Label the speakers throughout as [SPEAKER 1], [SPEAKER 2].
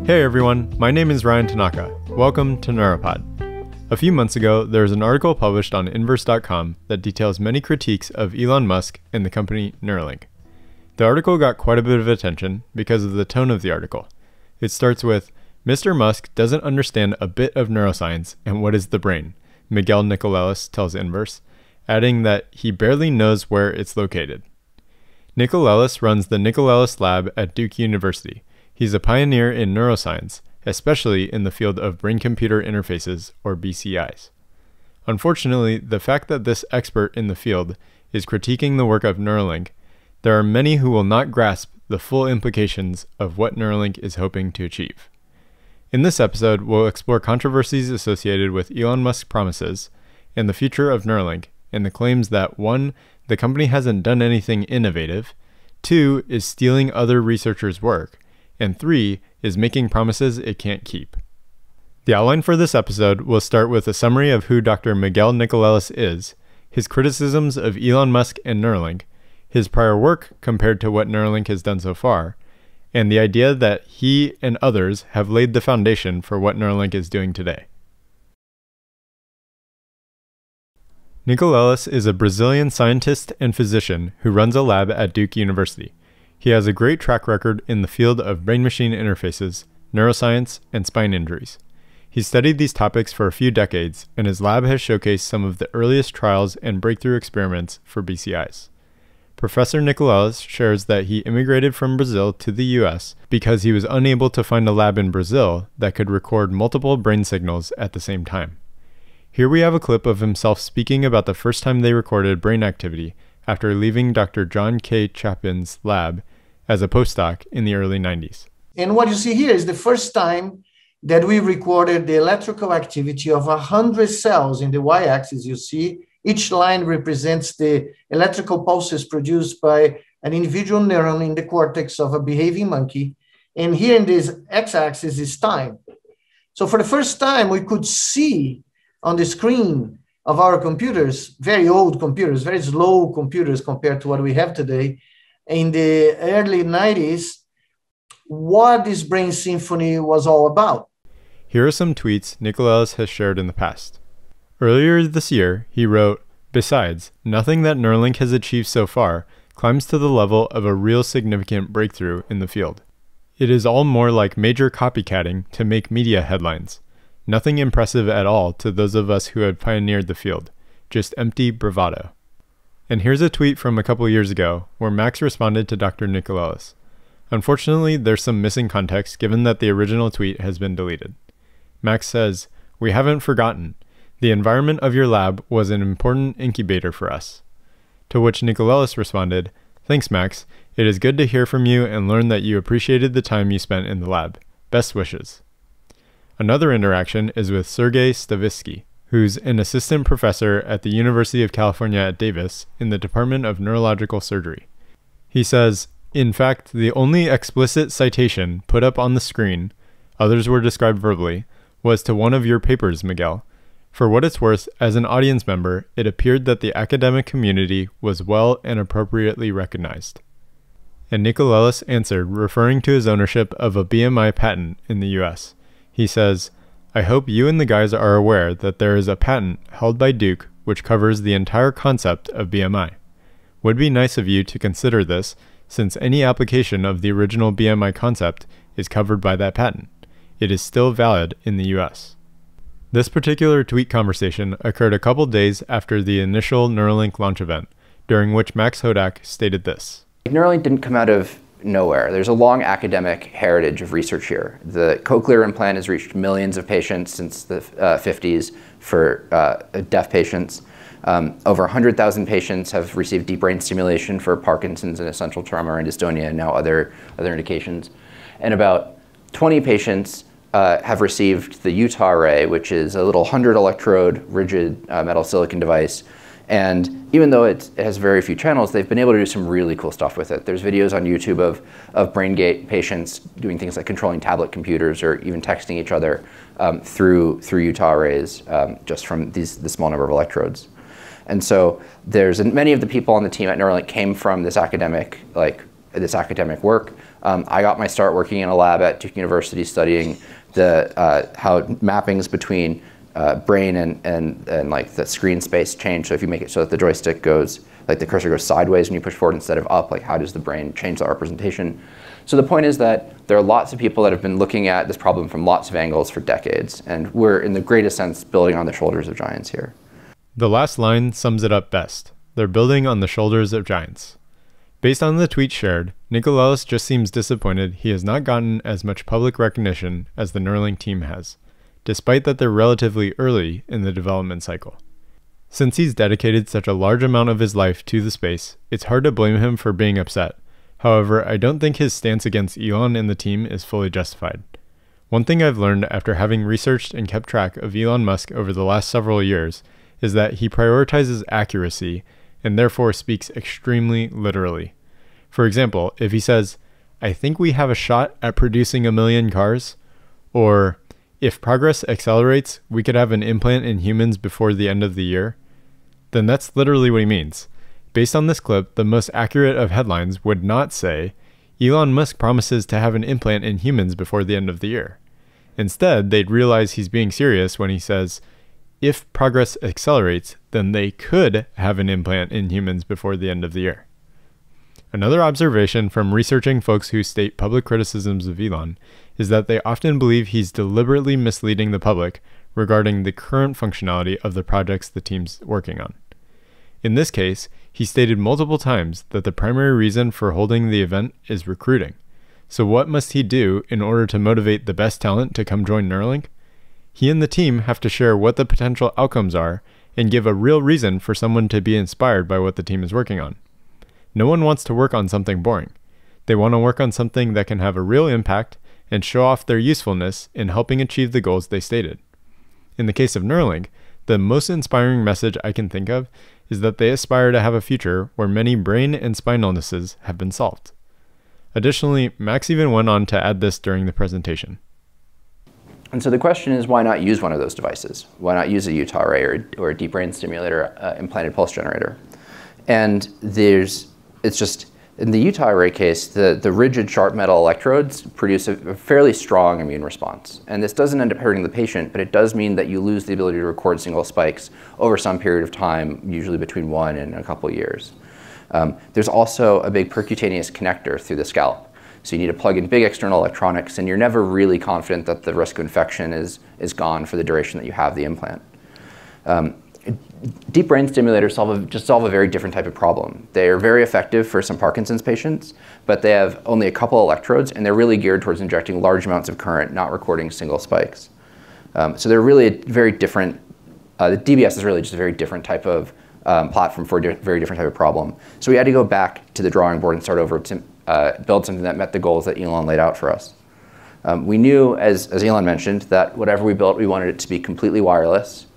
[SPEAKER 1] Hey everyone, my name is Ryan Tanaka. Welcome to Neura Pod. A few months ago, there was an article published on Inverse.com that details many critiques of Elon Musk and the company Neuralink. The article got quite a bit of attention because of the tone of the article. It starts with, "Mr. Musk doesn't understand a bit of neuroscience and what is the brain," Miguel Nicolelis tells Inverse, adding that he barely knows where it's located. Nicolelis runs the Nicolelis Lab at Duke University. He's a pioneer in neuroscience, especially in the field of brain-computer interfaces, or BCIs. Unfortunately, the fact that this expert in the field is critiquing the work of Neuralink, there are many who will not grasp the full implications of what Neuralink is hoping to achieve. In this episode, we'll explore controversies associated with Elon Musk's promises and the future of Neuralink, and the claims that 1. The company hasn't done anything innovative, 2. Is stealing other researchers' work, and 3. Is making promises it can't keep. The outline for this episode will start with a summary of who Dr. Miguel Nicolelis is, his criticisms of Elon Musk and Neuralink, his prior work compared to what Neuralink has done so far, and the idea that he and others have laid the foundation for what Neuralink is doing today. Nicolelis is a Brazilian scientist and physician who runs a lab at Duke University. He has a great track record in the field of brain-machine interfaces, neuroscience, and spine injuries. He's studied these topics for a few decades, and his lab has showcased some of the earliest trials and breakthrough experiments for BCIs. Professor Nicolelis shares that he immigrated from Brazil to the US because he was unable to find a lab in Brazil that could record multiple brain signals at the same time. Here we have a clip of himself speaking about the first time they recorded brain activity after leaving Dr. John K. Chapin's lab as a postdoc in the early 90s.
[SPEAKER 2] And what you see here is the first time that we recorded the electrical activity of 100 cells. In the y-axis, you see each line represents the electrical pulses produced by an individual neuron in the cortex of a behaving monkey. And here in this x-axis is time. So for the first time, we could see on the screen of our computers, very old computers, very slow computers compared to what we have today, in the early 90s, what this brain symphony was all about.
[SPEAKER 1] Here are some tweets Nicolelis has shared in the past. Earlier this year, he wrote, "Besides, nothing that Neuralink has achieved so far climbs to the level of a real significant breakthrough in the field. It is all more like major copycatting to make media headlines. Nothing impressive at all to those of us who had pioneered the field, just empty bravado." And here's a tweet from a couple years ago where Max responded to Dr. Nicolelis. Unfortunately, there's some missing context given that the original tweet has been deleted. Max says, "We haven't forgotten. The environment of your lab was an important incubator for us." To which Nicolelis responded, "Thanks, Max. It is good to hear from you and learn that you appreciated the time you spent in the lab. Best wishes." Another interaction is with Sergei Stavitsky, who's an assistant professor at the University of California at Davis in the Department of Neurological Surgery. He says, "In fact, the only explicit citation put up on the screen, others were described verbally, was to one of your papers, Miguel. For what it's worth, as an audience member, it appeared that the academic community was well and appropriately recognized." And Nicolelis answered, referring to his ownership of a BMI patent in the US. He says, "I hope you and the guys are aware that there is a patent held by Duke which covers the entire concept of BMI. Would be nice of you to consider this, since any application of the original BMI concept is covered by that patent. It is still valid in the US." This particular tweet conversation occurred a couple days after the initial Neuralink launch event, during which Max Hodak stated this.
[SPEAKER 3] Neuralink didn't come out of nowhere. There's a long academic heritage of research here. The cochlear implant has reached millions of patients since the 50s for deaf patients. Over 100,000 patients have received deep brain stimulation for Parkinson's and essential tremor and dystonia, and now other indications. And about 20 patients have received the Utah array, which is a little 100 electrode rigid metal silicon device. And even though it has very few channels, they've been able to do some really cool stuff with it. There's videos on YouTube of BrainGate patients doing things like controlling tablet computers or even texting each other through Utah arrays just from the small number of electrodes. And so many of the people on the team at Neuralink came from this academic work. I got my start working in a lab at Duke University studying how mappings between brain and like the screen space change. So if you make it so that the joystick goes, like the cursor goes sideways when you push forward instead of up, like how does the brain change that representation? So the point is that there are lots of people that have been looking at this problem from lots of angles for decades, and we're in the greatest sense building on the shoulders of giants here.
[SPEAKER 1] The last line sums it up best. They're building on the shoulders of giants. Based on the tweet shared, Nicolelis just seems disappointed he has not gotten as much public recognition as the Neuralink team has, despite that they're relatively early in the development cycle. Since he's dedicated such a large amount of his life to the space, it's hard to blame him for being upset. However, I don't think his stance against Elon and the team is fully justified. One thing I've learned after having researched and kept track of Elon Musk over the last several years is that he prioritizes accuracy and therefore speaks extremely literally. For example, if he says, "I think we have a shot at producing 1 million cars," or "If progress accelerates, we could have an implant in humans before the end of the year," then that's literally what he means. Based on this clip, the most accurate of headlines would not say, "Elon Musk promises to have an implant in humans before the end of the year." Instead, they'd realize he's being serious when he says, "If progress accelerates, then they could have an implant in humans before the end of the year." Another observation from researching folks who state public criticisms of Elon is that they often believe he's deliberately misleading the public regarding the current functionality of the projects the team's working on. In this case, he stated multiple times that the primary reason for holding the event is recruiting. So what must he do in order to motivate the best talent to come join Neuralink? He and the team have to share what the potential outcomes are and give a real reason for someone to be inspired by what the team is working on. No one wants to work on something boring. They want to work on something that can have a real impact and show off their usefulness in helping achieve the goals they stated. In the case of Neuralink, the most inspiring message I can think of is that they aspire to have a future where many brain and spine illnesses have been solved. Additionally, Max even went on to add this during the presentation.
[SPEAKER 3] And so the question is, why not use one of those devices? Why not use a Utah array or a deep brain stimulator implanted pulse generator? And it's just, in the Utah array case, the rigid sharp metal electrodes produce a fairly strong immune response. And this doesn't end up hurting the patient, but it does mean that you lose the ability to record single spikes over some period of time, usually between 1 and a couple years. There's also a big percutaneous connector through the scalp. So you need to plug in big external electronics, and you're never really confident that the risk of infection is gone for the duration that you have the implant. Deep brain stimulators solve a very different type of problem. They are very effective for some Parkinson's patients, but they have only a couple electrodes, and they're really geared towards injecting large amounts of current, not recording single spikes. So they're really a very different, the DBS is really just a very different type of platform for a very different type of problem. So we had to go back to the drawing board and start over to build something that met the goals that Elon laid out for us. We knew, as Elon mentioned, that whatever we built, we wanted it to be completely wireless.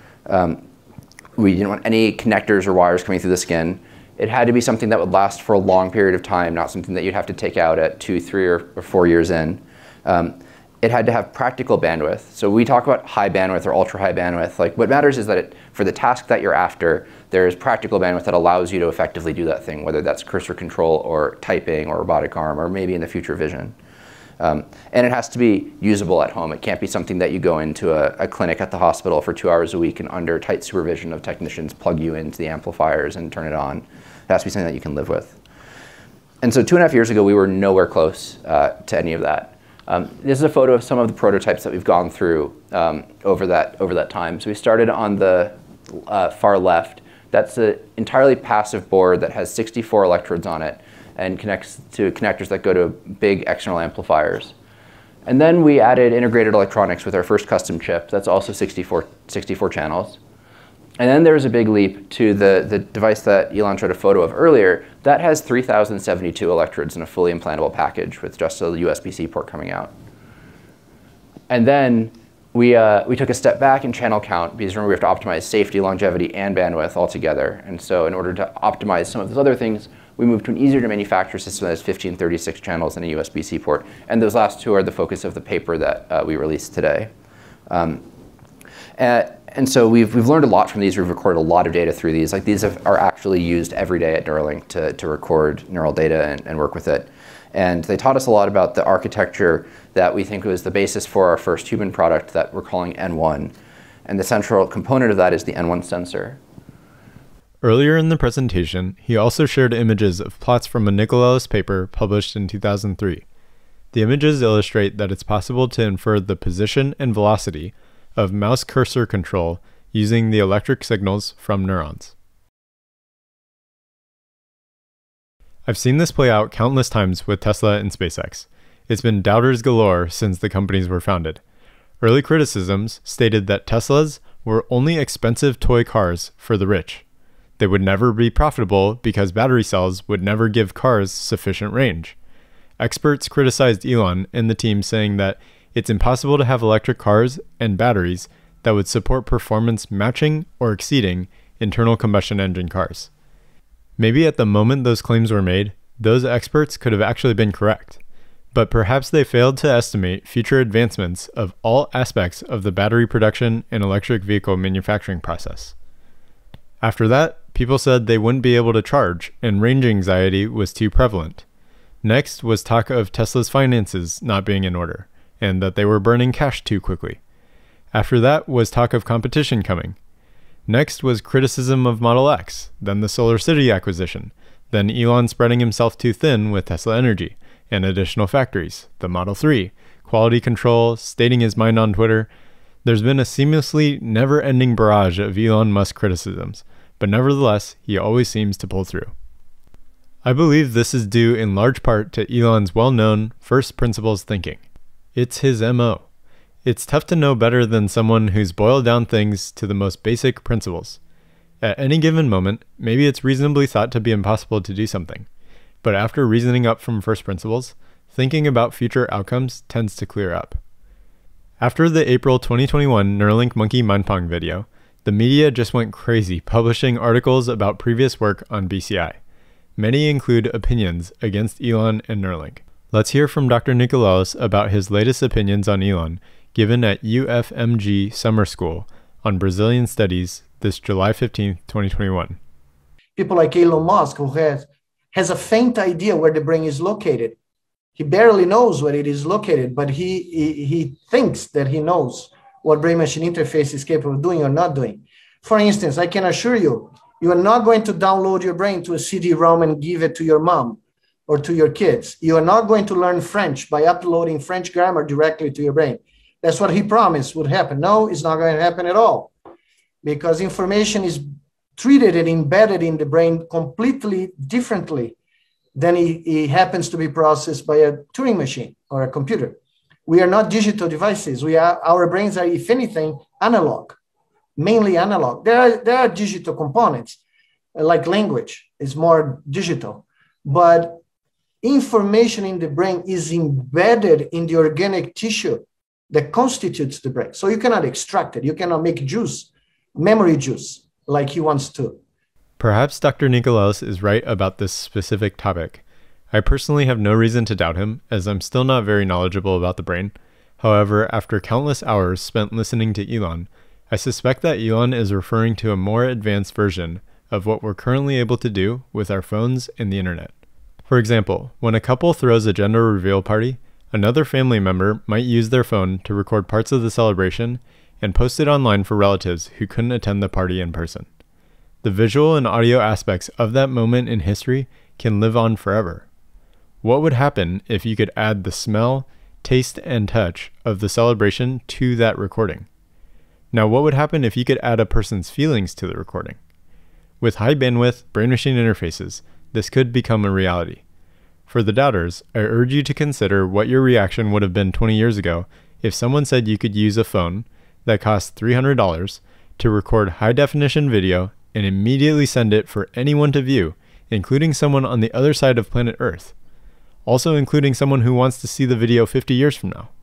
[SPEAKER 3] We didn't want any connectors or wires coming through the skin. It had to be something that would last for a long period of time, not something that you'd have to take out at 2, 3, or 4 years in. It had to have practical bandwidth. So we talk about high bandwidth or ultra high bandwidth. Like, what matters is that for the task that you're after, there is practical bandwidth that allows you to effectively do that thing, whether that's cursor control or typing or robotic arm or maybe in the future vision. And it has to be usable at home. It can't be something that you go into a clinic at the hospital for 2 hours a week and under tight supervision of technicians plug you into the amplifiers and turn it on. It has to be something that you can live with. And so 2.5 years ago, we were nowhere close to any of that. This is a photo of some of the prototypes that we've gone through over that time. So we started on the far left. That's an entirely passive board that has 64 electrodes on it and connects to connectors that go to big external amplifiers. And then we added integrated electronics with our first custom chip. That's also 64 channels. And then there was a big leap to the device that Elon showed a photo of earlier. That has 3,072 electrodes in a fully implantable package with just a USB-C port coming out. And then we took a step back in channel count, because remember we have to optimize safety, longevity, and bandwidth all together. And so in order to optimize some of those other things, we moved to an easier to manufacture system that has 1536 channels and a USB-C port. And those last two are the focus of the paper that we released today. And so we've learned a lot from these. We've recorded a lot of data through these. Like, these are actually used every day at Neuralink to record neural data and work with it. And they taught us a lot about the architecture that we think was the basis for our first human product that we're calling N1. And the central component of that is the N1 sensor.
[SPEAKER 1] Earlier in the presentation, he also shared images of plots from a Nicolelis paper published in 2003. The images illustrate that it's possible to infer the position and velocity of mouse cursor control using the electric signals from neurons. I've seen this play out countless times with Tesla and SpaceX. It's been doubters galore since the companies were founded. Early criticisms stated that Teslas were only expensive toy cars for the rich. They would never be profitable because battery cells would never give cars sufficient range. Experts criticized Elon and the team, saying that it's impossible to have electric cars and batteries that would support performance matching or exceeding internal combustion engine cars. Maybe at the moment those claims were made, those experts could have actually been correct, but perhaps they failed to estimate future advancements of all aspects of the battery production and electric vehicle manufacturing process. After that, people said they wouldn't be able to charge, and range anxiety was too prevalent. Next was talk of Tesla's finances not being in order, and that they were burning cash too quickly. After that was talk of competition coming. Next was criticism of Model X, then the Solar City acquisition, then Elon spreading himself too thin with Tesla Energy, and additional factories, the Model 3, quality control, stating his mind on Twitter. There's been a seamlessly never-ending barrage of Elon Musk criticisms, but nevertheless, he always seems to pull through. I believe this is due in large part to Elon's well-known first principles thinking. It's his MO. It's tough to know better than someone who's boiled down things to the most basic principles. At any given moment, maybe it's reasonably thought to be impossible to do something, but after reasoning up from first principles, thinking about future outcomes tends to clear up. After the April 2021 Neuralink monkey mind pong video, the media just went crazy publishing articles about previous work on BCI. Many include opinions against Elon and Neuralink. Let's hear from Dr. Nicolelis about his latest opinions on Elon, given at UFMG Summer School on Brazilian Studies this July 15, 2021.
[SPEAKER 2] People like Elon Musk, who has a faint idea where the brain is located. He barely knows where it is located, but he thinks that he knows what brain-machine interface is capable of doing or not doing. For instance, I can assure you, you are not going to download your brain to a CD-ROM and give it to your mom or to your kids. You are not going to learn French by uploading French grammar directly to your brain. That's what he promised would happen. No, it's not going to happen at all, because information is treated and embedded in the brain completely differently than it happens to be processed by a Turing machine or a computer. We are not digital devices. Our brains are, if anything, analog, mainly analog. There are digital components, like language is more digital, but information in the brain is embedded in the organic tissue that constitutes the brain. So you cannot extract it. You cannot make juice, memory juice, like he wants to.
[SPEAKER 1] Perhaps Dr. Nicolelis is right about this specific topic. I personally have no reason to doubt him, as I'm still not very knowledgeable about the brain. However, after countless hours spent listening to Elon, I suspect that Elon is referring to a more advanced version of what we're currently able to do with our phones and the internet. For example, when a couple throws a gender reveal party, another family member might use their phone to record parts of the celebration and post it online for relatives who couldn't attend the party in person. The visual and audio aspects of that moment in history can live on forever. What would happen if you could add the smell, taste, and touch of the celebration to that recording? Now, what would happen if you could add a person's feelings to the recording? With high bandwidth brain-machine interfaces, this could become a reality. For the doubters, I urge you to consider what your reaction would have been 20 years ago if someone said you could use a phone that costs $300 to record high-definition video and immediately send it for anyone to view, including someone on the other side of planet Earth, also including someone who wants to see the video 50 years from now.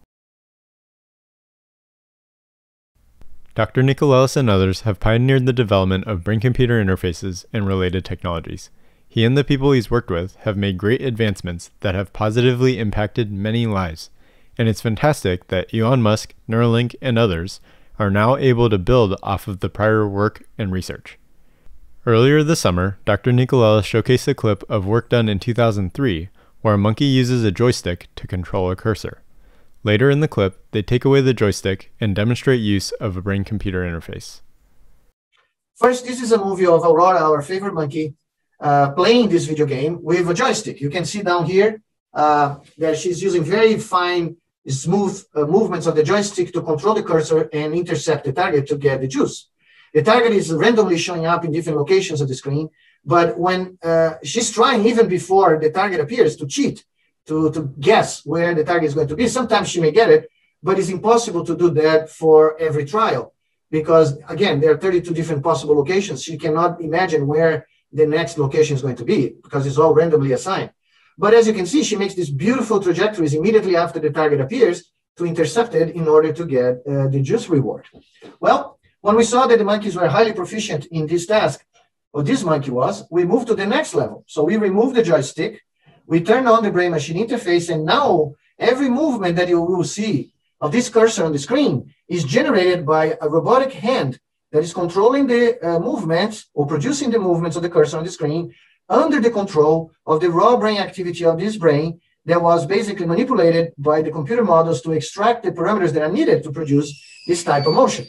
[SPEAKER 1] Dr. Nicolelis and others have pioneered the development of brain-computer interfaces and related technologies. He and the people he's worked with have made great advancements that have positively impacted many lives, and it's fantastic that Elon Musk, Neuralink, and others are now able to build off of the prior work and research. Earlier this summer, Dr. Nicolelis showcased a clip of work done in 2003, where a monkey uses a joystick to control a cursor. Later in the clip, they take away the joystick and demonstrate use of a brain-computer interface.
[SPEAKER 2] First, this is a movie of Aurora, our favorite monkey, playing this video game with a joystick. You can see down here that she's using very fine, smooth movements of the joystick to control the cursor and intercept the target to get the juice. The target is randomly showing up in different locations of the screen, but when she's trying, even before the target appears, to cheat, to guess where the target is going to be. Sometimes she may get it, but it's impossible to do that for every trial because, again, there are 32 different possible locations. She cannot imagine where the next location is going to be because it's all randomly assigned. But as you can see, she makes these beautiful trajectories immediately after the target appears to intercept it in order to get the juice reward. Well, when we saw that the monkeys were highly proficient in this task, or this monkey was, we moved to the next level. So we removed the joystick, we turned on the brain-machine interface, and now every movement that you will see of this cursor on the screen is generated by a robotic hand that is controlling the movements or producing the movements of the cursor on the screen under the control of the raw brain activity of this brain that was basically manipulated by the computer models to extract the parameters that are needed to produce this type of motion.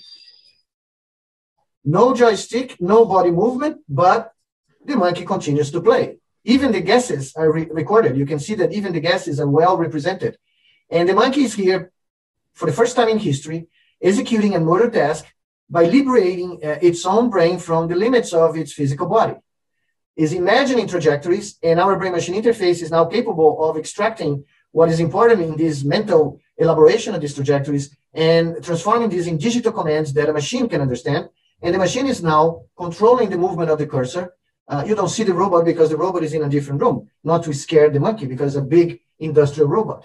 [SPEAKER 2] No joystick, no body movement, but the monkey continues to play. Even the guesses are recorded. You can see that even the guesses are well represented. And the monkey is here for the first time in history, executing a motor task by liberating its own brain from the limits of its physical body. Is imagining trajectories, and our brain-machine interface is now capable of extracting what is important in this mental elaboration of these trajectories and transforming these in digital commands that a machine can understand. And the machine is now controlling the movement of the cursor. You don't see the robot because the robot is in a different room, not to scare the monkey because it's a big industrial robot.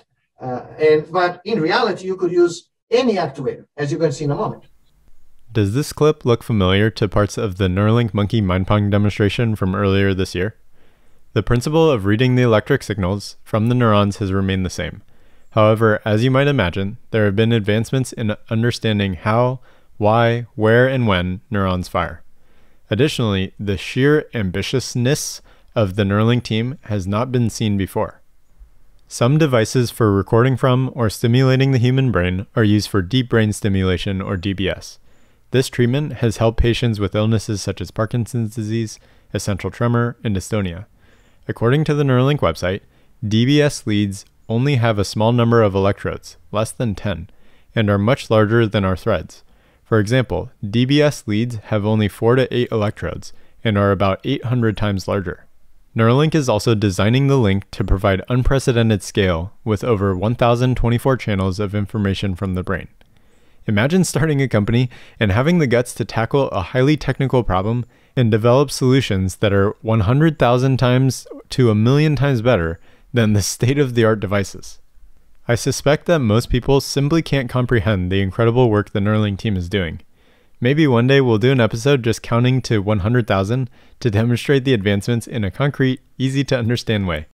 [SPEAKER 2] But in reality, you could use any actuator, as you're going to see in a moment.
[SPEAKER 1] Does this clip look familiar to parts of the Neuralink monkey mind-pong demonstration from earlier this year? The principle of reading the electric signals from the neurons has remained the same. However, as you might imagine, there have been advancements in understanding how, why, where, and when neurons fire. Additionally, the sheer ambitiousness of the Neuralink team has not been seen before. Some devices for recording from or stimulating the human brain are used for deep brain stimulation or DBS. This treatment has helped patients with illnesses such as Parkinson's disease, essential tremor, and dystonia. According to the Neuralink website, DBS leads only have a small number of electrodes, less than 10, and are much larger than our threads. For example, DBS leads have only 4 to 8 electrodes and are about 800 times larger. Neuralink is also designing the link to provide unprecedented scale with over 1,024 channels of information from the brain. Imagine starting a company and having the guts to tackle a highly technical problem and develop solutions that are 100,000 times to 1,000,000 times better than the state-of-the-art devices. I suspect that most people simply can't comprehend the incredible work the Neuralink team is doing. Maybe one day we'll do an episode just counting to 100,000 to demonstrate the advancements in a concrete, easy-to-understand way.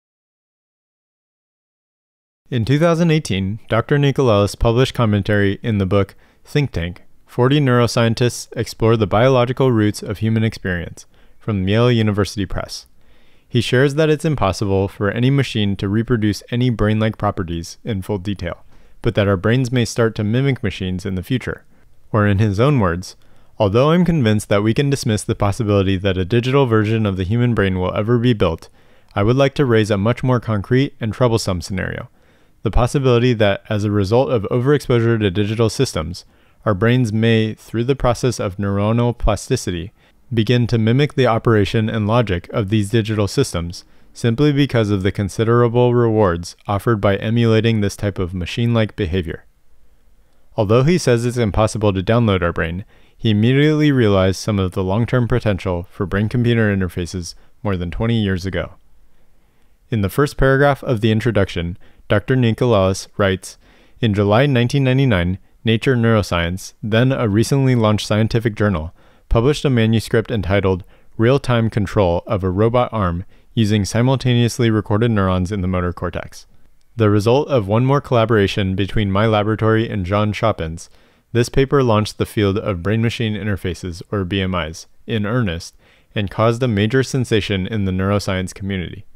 [SPEAKER 1] In 2018, Dr. Nicolelis published commentary in the book Think Tank, 40 Neuroscientists Explore the Biological Roots of Human Experience, from Yale University Press. He shares that it's impossible for any machine to reproduce any brain-like properties in full detail, but that our brains may start to mimic machines in the future. Or in his own words, although I'm convinced that we can dismiss the possibility that a digital version of the human brain will ever be built, I would like to raise a much more concrete and troublesome scenario. The possibility that as a result of overexposure to digital systems, our brains may, through the process of neuronal plasticity, begin to mimic the operation and logic of these digital systems simply because of the considerable rewards offered by emulating this type of machine-like behavior. Although he says it's impossible to download our brain, he immediately realized some of the long-term potential for brain-computer interfaces more than 20 years ago. In the first paragraph of the introduction, Dr. Nicolelis writes, in July 1999, Nature Neuroscience, then a recently launched scientific journal, published a manuscript entitled Real-Time Control of a Robot Arm Using Simultaneously Recorded Neurons in the Motor Cortex. The result of one more collaboration between my laboratory and John Chopin's, this paper launched the field of brain-machine interfaces, or BMIs, in earnest, and caused a major sensation in the neuroscience community.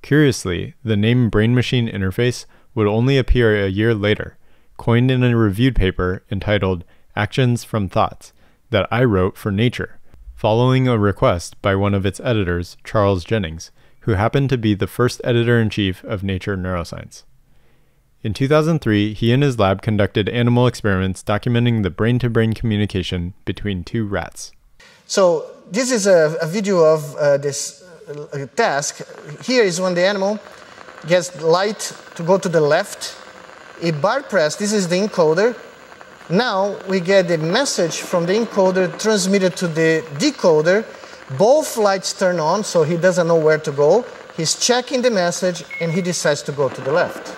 [SPEAKER 1] Curiously, the name brain-machine interface would only appear a year later, coined in a reviewed paper entitled Actions from Thoughts that I wrote for Nature, following a request by one of its editors, Charles Jennings, who happened to be the first editor-in-chief of Nature Neuroscience. In 2003, he and his lab conducted animal experiments documenting the brain-to-brain communication between two rats.
[SPEAKER 2] So this is a video of this task. Here is when the animal gets light to go to the left. A bar press, this is the encoder. Now we get the message from the encoder transmitted to the decoder. Both lights turn on, so he doesn't know where to go. He's checking the message, and he decides to go to the left.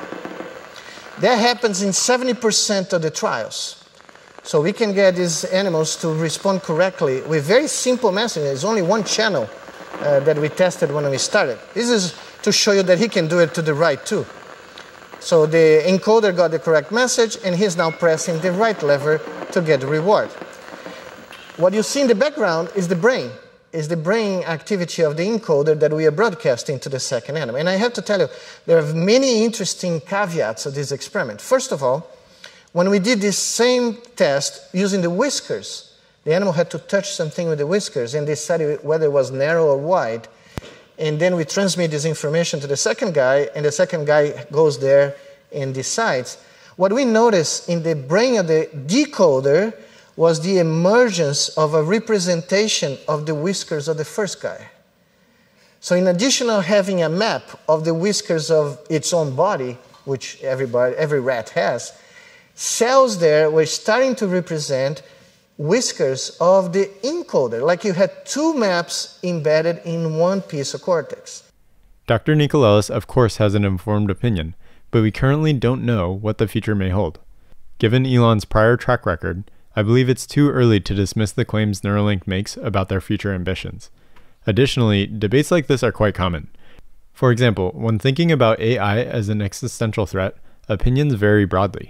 [SPEAKER 2] That happens in 70% of the trials. So we can get these animals to respond correctly with very simple messaging. There's only one channel that we tested when we started. This is to show you that he can do it to the right too. So the encoder got the correct message, and he's now pressing the right lever to get the reward. What you see in the background is the brain. Is the brain activity of the encoder that we are broadcasting to the second animal. And I have to tell you, there are many interesting caveats of this experiment. First of all, when we did this same test using the whiskers, the animal had to touch something with the whiskers and decide whether it was narrow or wide. And then we transmit this information to the second guy, and the second guy goes there and decides. What we noticed in the brain of the decoder was the emergence of a representation of the whiskers of the first guy. So in addition to having a map of the whiskers of its own body, which every rat has, cells there were starting to represent whiskers of the encoder, like you had two maps embedded in one piece of cortex.
[SPEAKER 1] Dr. Nicolelis, of course, has an informed opinion, but we currently don't know what the future may hold. Given Elon's prior track record, I believe it's too early to dismiss the claims Neuralink makes about their future ambitions. Additionally, debates like this are quite common. For example, when thinking about AI as an existential threat, opinions vary broadly.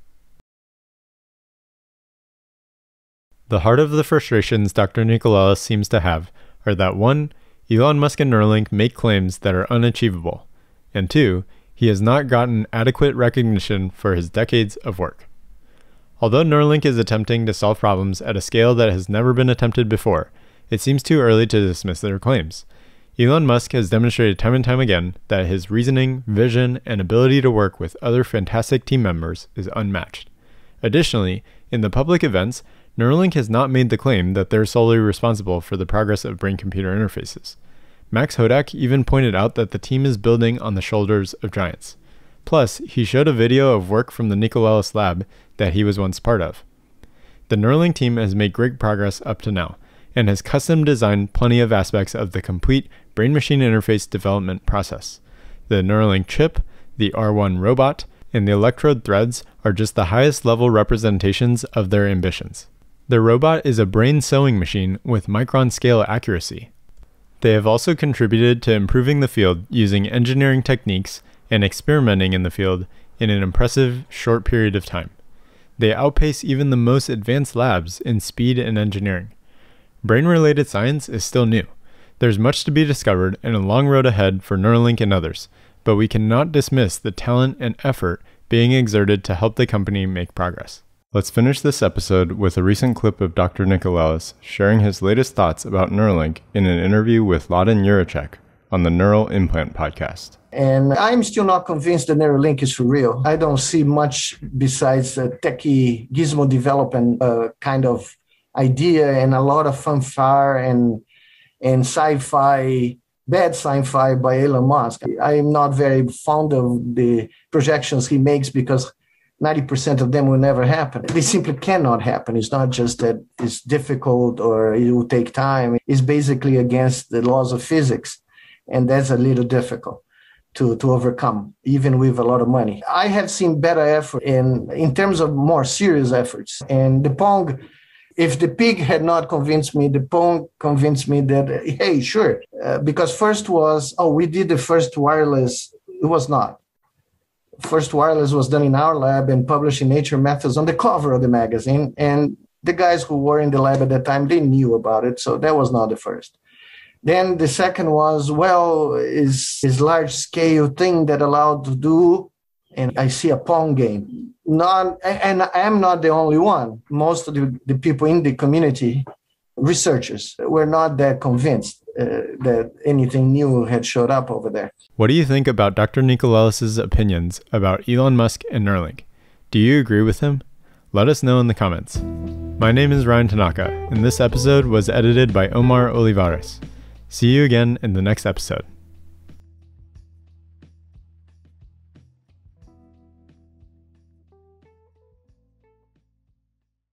[SPEAKER 1] The heart of the frustrations Dr. Nicolelis seems to have are that 1. Elon Musk and Neuralink make claims that are unachievable, and 2. He has not gotten adequate recognition for his decades of work. Although Neuralink is attempting to solve problems at a scale that has never been attempted before, it seems too early to dismiss their claims. Elon Musk has demonstrated time and time again that his reasoning, vision, and ability to work with other fantastic team members is unmatched. Additionally, in the public events, Neuralink has not made the claim that they're solely responsible for the progress of brain-computer interfaces. Max Hodak even pointed out that the team is building on the shoulders of giants. Plus, he showed a video of work from the Nicolelis lab that he was once part of. The Neuralink team has made great progress up to now, and has custom designed plenty of aspects of the complete brain-machine interface development process. The Neuralink chip, the R1 robot, and the electrode threads are just the highest level representations of their ambitions. The robot is a brain sewing machine with micron-scale accuracy. They have also contributed to improving the field using engineering techniques and experimenting in the field in an impressive short period of time. They outpace even the most advanced labs in speed and engineering. Brain-related science is still new. There's much to be discovered and a long road ahead for Neuralink and others, but we cannot dismiss the talent and effort being exerted to help the company make progress. Let's finish this episode with a recent clip of Dr. Nicolelis sharing his latest thoughts about Neuralink in an interview with Laden Juracek on the Neural Implant podcast.
[SPEAKER 2] And I'm still not convinced that Neuralink is for real. I don't see much besides a techie gizmo development kind of idea and a lot of fanfare and sci-fi, bad sci-fi by Elon Musk. I'm not very fond of the projections he makes because 90% of them will never happen. They simply cannot happen. It's not just that it's difficult or it will take time. It's basically against the laws of physics. And that's a little difficult to overcome, even with a lot of money. I have seen better effort in terms of more serious efforts. And the Pong, if the pig had not convinced me, the Pong convinced me that, hey, sure. Because first was, we did the first wireless. It was not. First wireless was done in our lab and published in Nature Methods on the cover of the magazine. And the guys who were in the lab at that time, they knew about it. So that was not the first. Then the second was, well, is large scale thing that allowed to do, and I see a Pong game. And I am not the only one. Most of the people in the community, researchers, were not that convinced that anything new had showed up over there.
[SPEAKER 1] What do you think about Dr. Nicolelis' opinions about Elon Musk and Neuralink? Do you agree with him? Let us know in the comments. My name is Ryan Tanaka, and this episode was edited by Omar Olivares. See you again in the next episode.